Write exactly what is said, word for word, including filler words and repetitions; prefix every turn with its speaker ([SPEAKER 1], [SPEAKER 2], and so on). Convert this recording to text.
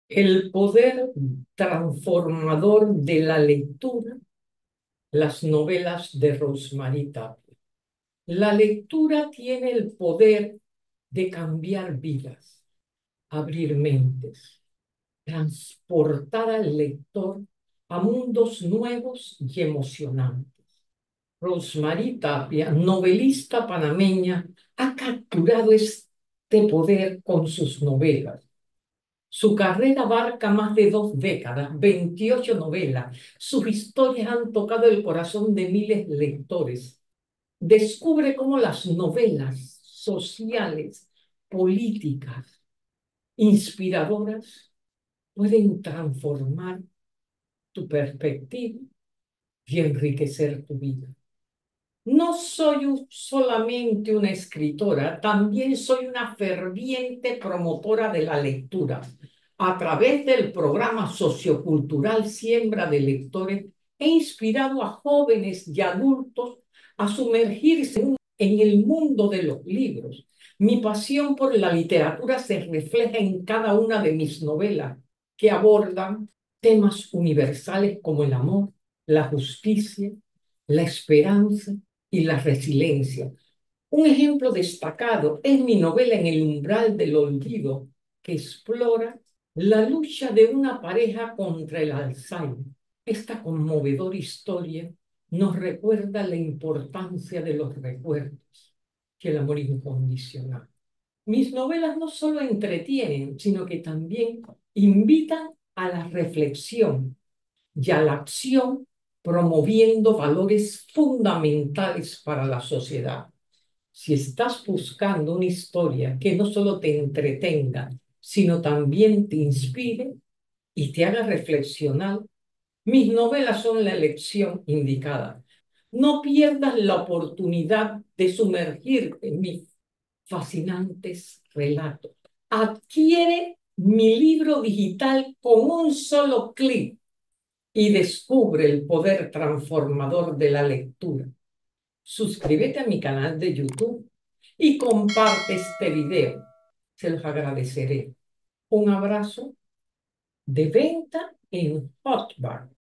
[SPEAKER 1] El poder transformador de la lectura, las novelas de Rosmarie Tapia. La lectura tiene el poder de cambiar vidas, abrir mentes, transportar al lector a mundos nuevos y emocionantes. Rosmarie Tapia, novelista panameña, ha capturado este poder con sus novelas. Su carrera abarca más de dos décadas, veintiocho novelas. Sus historias han tocado el corazón de miles de lectores. Descubre cómo las novelas sociales, políticas, inspiradoras pueden transformar tu perspectiva y enriquecer tu vida. No soy un- solamente una escritora, también soy una ferviente promotora de la lectura. A través del programa sociocultural Siembra de Lectores, he inspirado a jóvenes y adultos a sumergirse en en el mundo de los libros. Mi pasión por la literatura se refleja en cada una de mis novelas, que abordan temas universales como el amor, la justicia, la esperanza y la resiliencia. Un ejemplo destacado es mi novela En el umbral del olvido, que explora la lucha de una pareja contra el Alzheimer. Esta conmovedora historia nos recuerda la importancia de los recuerdos y el amor incondicional. Mis novelas no solo entretienen, sino que también invitan a la reflexión y a la acción, promoviendo valores fundamentales para la sociedad. Si estás buscando una historia que no solo te entretenga, sino también te inspire y te haga reflexionar, mis novelas son la elección indicada. No pierdas la oportunidad de sumergirte en mis fascinantes relatos. Adquiere mi libro digital con un solo clic y descubre el poder transformador de la lectura. Suscríbete a mi canal de YouTube y comparte este video. Se los agradeceré. Un abrazo de venta en Hotbar.